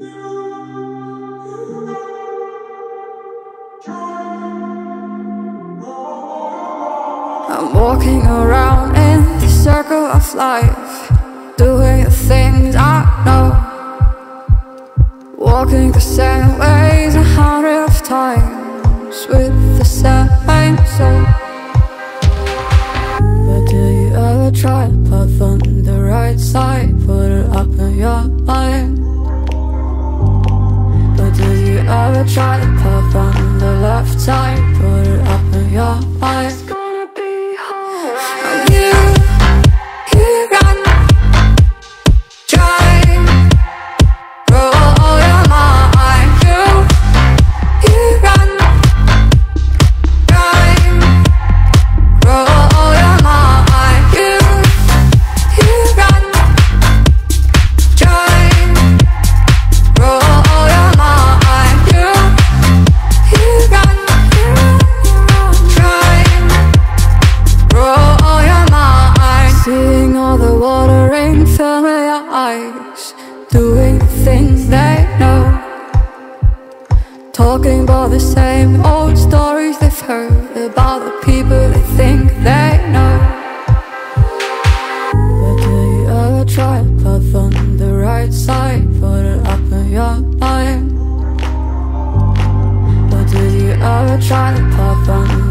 I'm walking around in the circle of life, doing the things I know, walking the same ways 100 of times with the same soul. But do you ever try to path on the right side, put it up in your mind? But do you ever try to path on the left side, put it up in your mind? Doing the things they know, talking about the same old stories they've heard about the people they think they know. But do you ever try to path on the right side, put it up in your mind? But do you ever try to path on